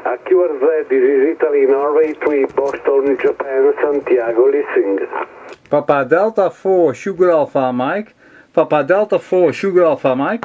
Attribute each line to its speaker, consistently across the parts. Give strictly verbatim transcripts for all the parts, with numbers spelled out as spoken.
Speaker 1: A Q R Z, this is Italy, Norway three, Boston, Japan, Santiago, listening.
Speaker 2: Papa Delta four, Sugar Alpha Mike. Papa Delta four, Sugar Alpha Mike.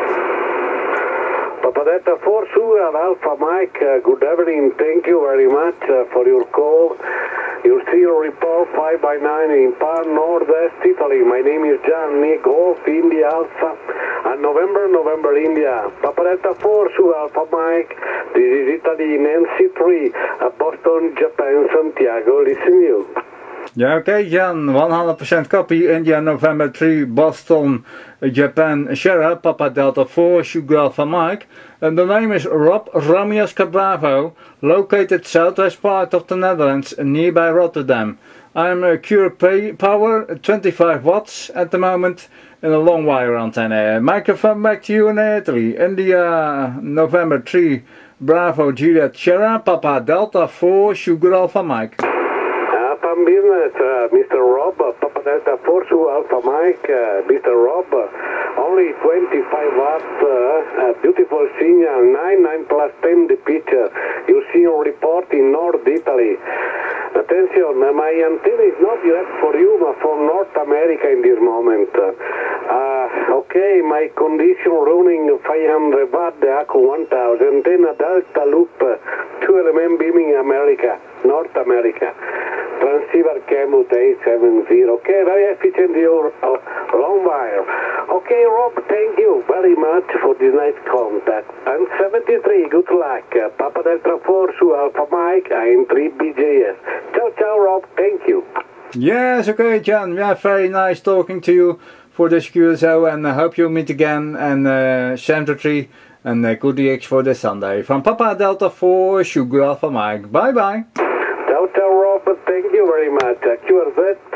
Speaker 1: Papa Delta four, Sugar Alpha Mike, uh, good evening, thank you very much uh, for your call. Your serial report five by nine in Par Northwest Italy. My name is John Nick Golf, India Alpha, and November, November India. Papa Delta four, Sugar Alpha Mike, this is Italy, Nancy three, uh, Boston, Japan, Santiago, listen you.
Speaker 2: Yeah, okay, Jan, one hundred percent copy, India, November three, Boston, Japan, Sierra, Papa Delta four, Sugar Alpha Mike. And the name is Rob Romeo Bravo, located southwest part of the Netherlands, nearby Rotterdam. I'm a Cure Power, twenty-five watts at the moment, in a long wire antenna. Microphone back to you in Italy. India, November three, Bravo, Juliet, Sierra, Papa Delta four, Sugar Alpha Mike.
Speaker 1: From business, uh, Mister Rob, uh, Papa Delta four, Sugar Alpha Mike, uh, Mister Rob, uh, only twenty-five watts, uh, uh, beautiful signal, nine, nine plus ten the picture, you see a report in North Italy. Attention, uh, my antenna is not yet for you, but for North America in this moment. Uh, okay, my condition running five hundred watt, the Accu one thousand, antenna Delta Loop, uh, two element beaming America, North America. Transceiver Camut eight seventy. Okay, very efficient your uh, long wire. Okay, Rob, thank you very much for this nice contact. I'm seventy-three, good luck. Uh, Papa Delta four, Sugar Alpha Mike, I'm three B J S. Ciao, ciao, Rob, thank you.
Speaker 2: Yes, okay, John, yeah, very nice talking to you for this Q S O, and I hope you'll meet again, and uh, seventy-three, and uh, good D X for this Sunday. From Papa Delta four, Sugar Alpha Mike. Bye-bye.
Speaker 1: Ciao, ciao, Rob, thank you very much. Uh, Q R Z.